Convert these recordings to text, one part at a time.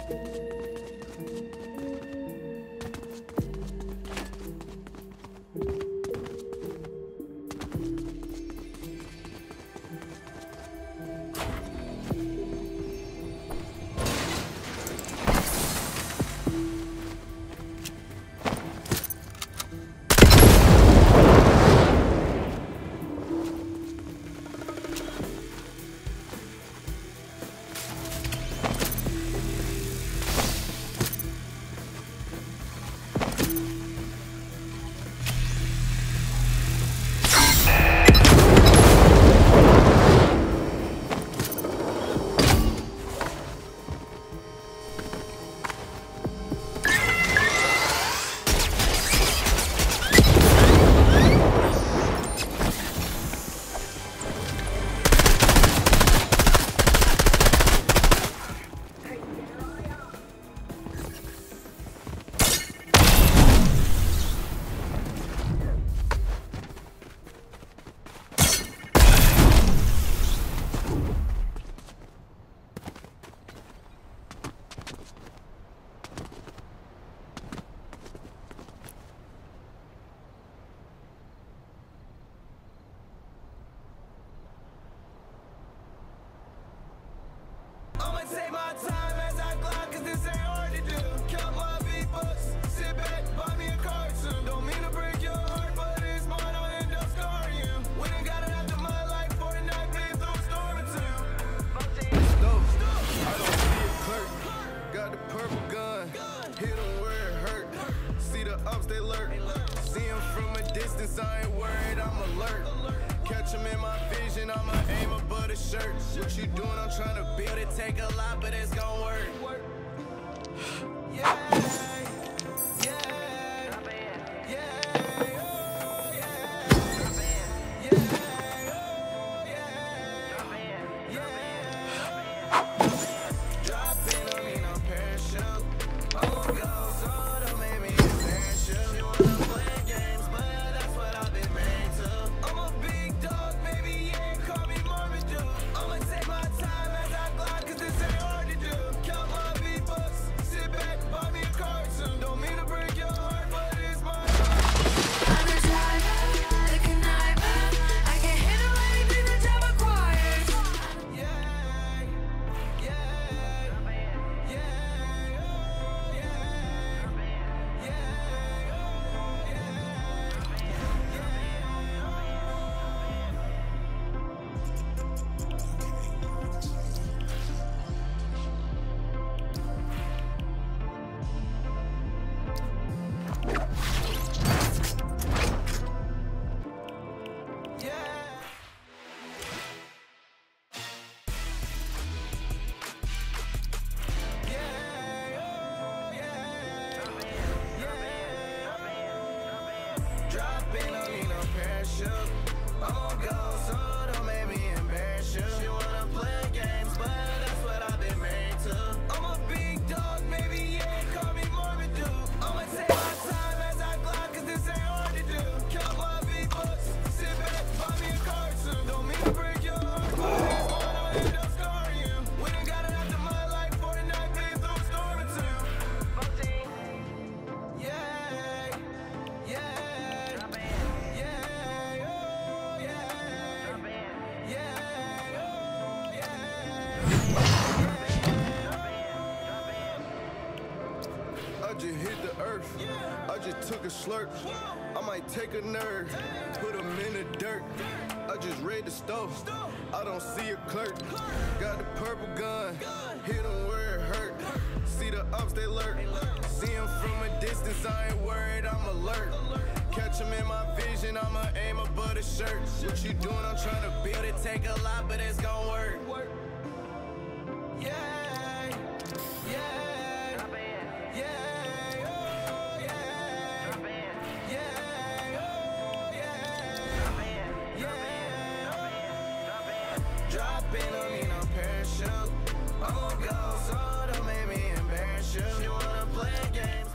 Take my time as I glide, cause this ain't hard to do. Count my V-bucks, sit back, buy me a card soon. Don't mean to break your heart, but it's mine, I'll end up scarring you. When I got it out the mud like Fortnite, been through a storm or two. I don't see a clerk, got the purple gun, hit them where it hurt. See the ups, they lurk. See them from a distance, I ain't worried, I'm alert. Catch them in my vision, I'ma aim above the shirt. What you doing? I'm trying to build it. Take a lot, but it's gon' work. Yeah. Dropping on me, no parachute. I'm go, so don't make me embarrass you. She wanna play games, but that's what I've been married to. I'm a big dog, maybe yeah, call me Marvin Duke. I'ma take my time as I glide, cause this ain't hard to do. Count my V-bucks, sit back, buy me a card soon. Don't mean to break your heart, but it's one, I'll end up scarring you. When I got it out the mud like Fortnite, been through a storm or two. Yeah, yeah. I just hit the earth, I just took a slurp. I might take a nerd, put him in the dirt. I just read the stove, I don't see a clerk. Got the purple gun, hit him where it hurt. See the ups, they lurk. See him from a distance, I ain't worried, I'm alert. Catch him in my vision, I'ma aim above the shirt. What you doing? I'm trying to build it. Take a lot, but it's gon' work. Yeah. Dropping on me, no parachute. I'm go, so don't make me embarrass you. You wanna play games?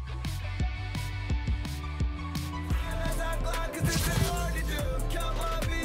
As I glide, cause this is hard to do. Count my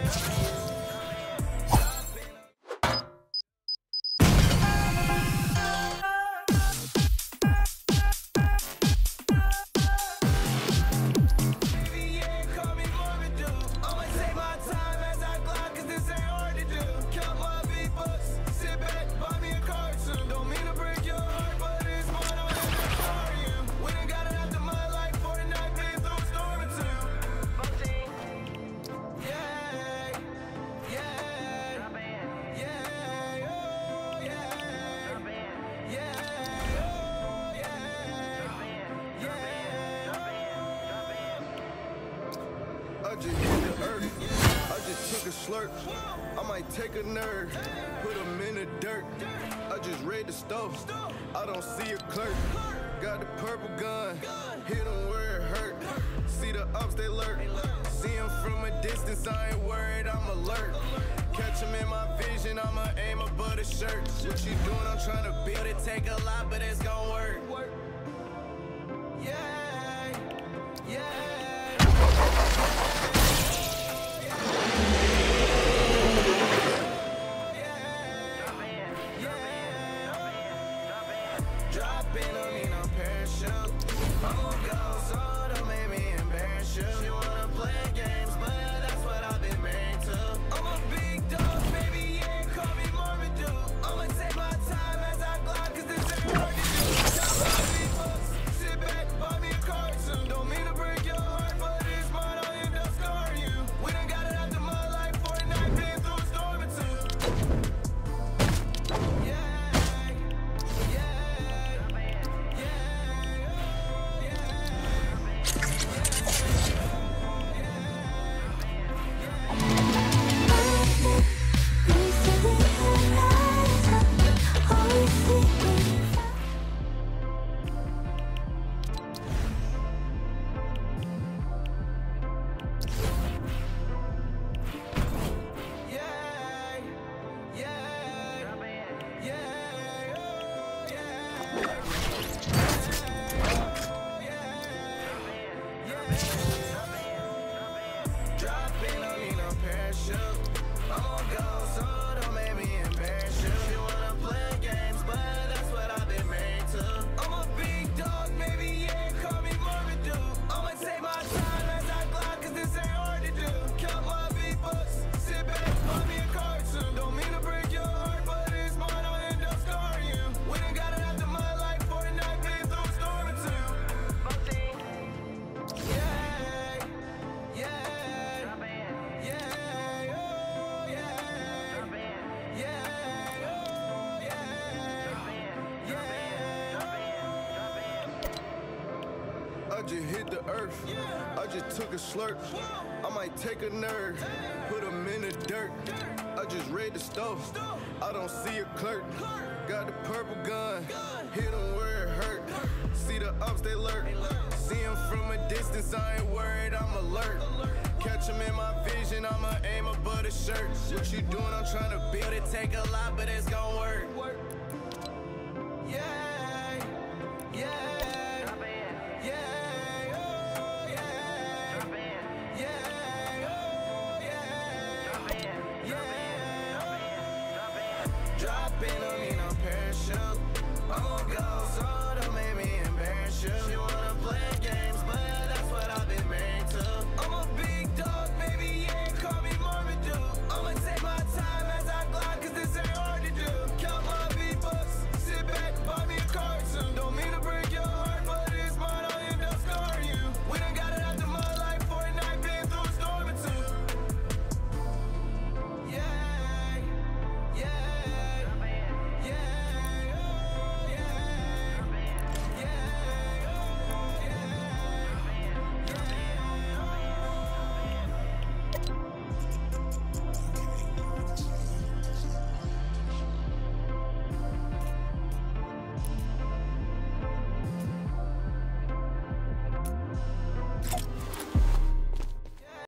I just hit the earth. I just took a slurp. I might take a nerd, put him in the dirt. I just raid the stove. I don't see a clerk. Got the purple gun, hit him where it hurt. See the ups, they lurk. See him from a distance, I ain't worried, I'm alert. Catch him in my vision, I'ma aim above the shirt. What you doing? I'm trying to build it. Take a lot, but it's gon' work. Yeah, yeah. Drop in, don't need no parachute. Oh, go, so don't make me embarrass you. You wanna play games, but that's what I've been married to. I'm a big dog, baby, yeah, call me Marvin Dude. I'ma take my time as I glide, cause this ain't hard to do. Chop my big bucks, sit back, buy me a car soon. Don't mean to break your heart, but it's mine, I'll end up scarring you. We done got it after my life, 49 been through a storm or two. Yeah. I just hit the earth. I just took a slurp. I might take a nerd, put him in the dirt. I just raid the stove. I don't see a clerk. Got the purple gun, hit him where it hurt. See the ups, they lurk. See him from a distance, I ain't worried, I'm alert. Catch him in my vision, I'ma aim above the shirt. What you doing? I'm trying to build it. Take a lot, but it's gon' work. Yeah, yeah. Drop in, don't need no parachute. I'm gon' go, so don't make me embarrass you.